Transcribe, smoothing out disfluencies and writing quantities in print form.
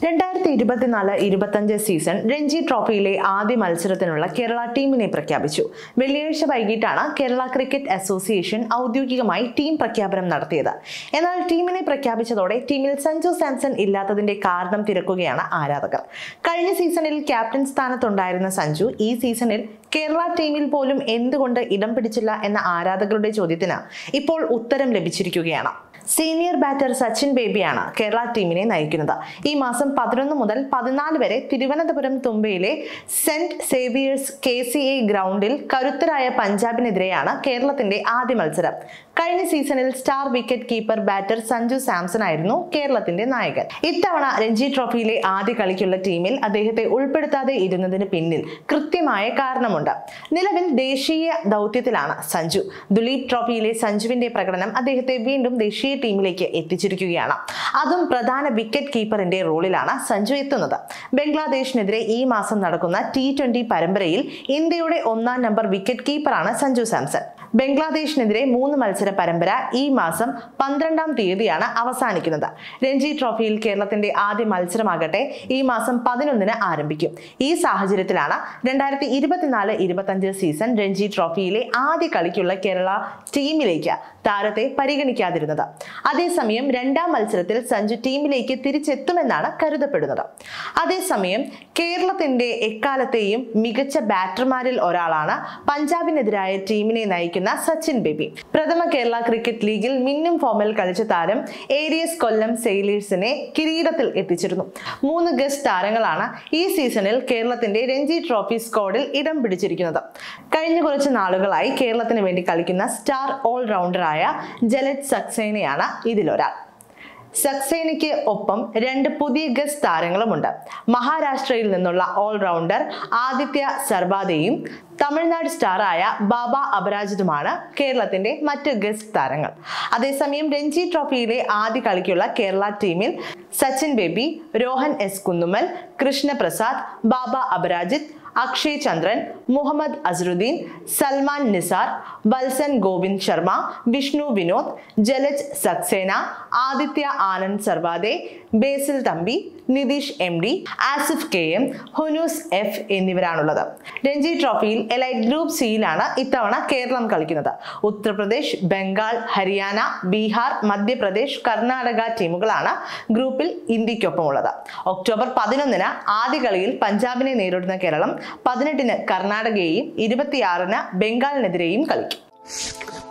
2024-25 season Ranji ട്രോഫിയിലെ ആദ്യ മത്സരത്തിനുള്ള കേരള ടീമിനെ പ്രഖ്യാപിച്ചു. വെള്ളിയാഴ്ച വൈകിട്ടാണ് കേരള ക്രിക്കറ്റ് അസോസിയേഷൻ ഔദ്യോഗികമായി ടീം പ്രഖ്യാപനം നടത്തിയത്. എന്നാൽ ടീമിനെ പ്രഖ്യാപിച്ചതോടെ ടീമിൽ സഞ്ജു സാംസൺ ഇല്ലാത്തതിന്റെ കാരണം തിരക്കുകയാണ് ആരാധകർ. കഴിഞ്ഞ സീസണിൽ ക്യാപ്റ്റൻ സ്ഥാനത്തുണ്ടായിരുന്ന സഞ്ജു ഈ സീസണിൽ കേരള ടീമിൽ പോലും എന്തുകൊണ്ട് ഇടം പിടിച്ചില്ല എന്ന ആരാധകരുടെ ചോദ്യത്തിന് ഇപ്പോൾ ഉത്തരം ലഭിച്ചിരിക്കുകയാണ്. സീനിയർ ബാറ്റർ സച്ചിൻ ബേബിയാണ് കേരള ടീമിനെ നയിക്കുന്നത്. ഈ മാസം 11 മുതൽ 14 വരെ തിരുവനന്തപുരം തുമ്പയിലെ സെന്റ് സേവിയേഴ്സ് KCA ഗ്രൗണ്ടിൽ കരുത്തരായ പഞ്ചാബിനെതിരെയാണ് കേരളത്തിന്റെ ആദ്യ മത്സരം. കഴിഞ്ഞ സീസണിൽ star wicket keeper batter Sanju Samson ആയിരുന്നു കേരളത്തിന്റെ നായകൻ. ഇത്തവണ രഞ്ജി ട്രോഫിയിലെ ആദ്യ കളിക്കുള്ള ടീമിൽ അദ്ദേഹത്തെ ഉൾപ്പെടുത്താതെ ഇരുന്നതിന് പിന്നിൽ കൃത്യമായ കാരണമുണ്ട്. നിലവിൽ ദേശീയ ദൗത്യത്തിലാണ് സഞ്ജു. ദുലീപ് ട്രോഫിയിലെ സഞ്ജുവിന്റെ പ്രകടനം അദ്ദേഹത്തെ വീണ്ടും ദേശീയ ടീമിലേക്ക് എത്തിച്ചിരിക്കുകയാണ്. അതും പ്രധാന വിക്കറ്റ് കീപ്പറിന്റെ റോളിലാണ് സഞ്ജു എത്തുന്നത്. ബംഗ്ലാദേശിനെതിരെ ഈ മാസം നടക്കുന്ന T20 പരമ്പരയിൽ ഇന്ത്യയുടെ 1-ാം നമ്പർ വിക്കറ്റ് കീപ്പറാണ് സഞ്ജു സാംസൺ. ബംഗ്ലാദേശിനെതിരെ 3 മത്സര പരമ്പര ഈ മാസം 12-ാം തീയതിയാണ് അവസാനിക്കുന്നത്. രഞ്ജി ട്രോഫിയിൽ കേരളത്തിന്റെ ആദ്യ മത്സരമാകട്ടെ ഈ മാസം 11-ന് ആരംഭിക്കും. ഈ സാഹചര്യത്തിലാണ് 2024-25 സീസൺ രഞ്ജി ട്രോഫിയിലെ ആദ്യ കളിക്കുള്ള കേരള ടീമിലേക്ക് താരത്തെ പരിഗണിക്കാതിരുന്നത്. അതേസമയം 2-ാം മത്സരത്തിൽ സഞ്ജു ടീമിലേക്ക് തിരിച്ചെത്തുമെന്നാണ് കരുതപ്പെടുന്നത്. അതേസമയം കേരളത്തിന്റെ എക്കാലത്തെയും മികച്ച ബാറ്റർമാരിൽ ഒരാളാണ് പഞ്ചാബിനെതിരായ ടീമിനെ നയിക്കുന്ന സച്ചിൻ ബേബി. പ്രഥമ കേരള ക്രിക്കറ്റ് ലീഗിൽ മിന്നും ഫോമിൽ കളിച്ച താരം ഏരിയസ് കൊല്ലം സെയിലേഴ്സിനെ കിരീടത്തിൽ എത്തിച്ചിരുന്നു. 3 ഗസ്റ്റ് താരങ്ങളാണ് ഈ സീസണിൽ കേരളത്തിന്റെ രഞ്ജി ട്രോഫി സ്ക്വാഡിൽ ഇടം പിടിച്ചിരിക്കുന്നത്. കഴിഞ്ഞ കുറച്ച് നാളുകളായി കേരളത്തിന് വേണ്ടി കളിക്കുന്ന സ്റ്റാർ ഓൾറൗണ്ടറായ ജലജ് സക്സേനയാണ് ഇതിലൊരാൾ. സക്സേനയ്ക്ക് ഒപ്പം 2 പുതിയ ഗസ്റ്റ് താരങ്ങളുമുണ്ട്. മഹാരാഷ്ട്രയിൽ നിന്നുള്ള ഓൾറൗണ്ടർ ആദിത്യ സർവാദയും തമിഴ്നാട് സ്റ്റാറായ ബാബ അപരാജിതുമാണ് കേരളത്തിന്റെ മറ്റ് ഗസ്റ്റ് താരങ്ങൾ. അതേസമയം രഞ്ജി ട്രോഫിയിലെ ആദ്യ കളിക്കുള്ള കേരള ടീമിൽ Sachin Baby, Rohan S Kunnummal, Krishnaprasad, Baba Aparajith, Akshay Chandran, Mohammed Azharuddeen, Salman Nizar, Vathsan Govind Sharma, Vishnu Vinod, Jalaj Saxena, Aditya Anand Sarwate, Basil Thampi, Nitheesh MD, Asif KM, Hunoos F എന്നിവരാണുള്ളത്. രഞ്ജി ട്രോഫിയിൽ എലൈറ്റ് ഗ്രൂപ്പ് സിയിലാണ് ഇത്തവണ കേരളം കളിക്കുന്നത്. ഉത്തർപ്രദേശ്, ബംഗാൾ, ഹരിയാന, ബീഹാർ, മധ്യപ്രദേശ്, കർണാടക ടീമുകളാണ് ഗ്രൂപ്പിൽ ഇന്ത്യക്കൊപ്പമുള്ളത്. ഒക്ടോബർ 11-ന് ആദ്യ കളിയിൽ പഞ്ചാബിനെ നേരിടുന്ന കേരളം 18-ന് കർണാടകയെയും 26-ന് ബംഗാളിനെതിരെയും കളിക്കും.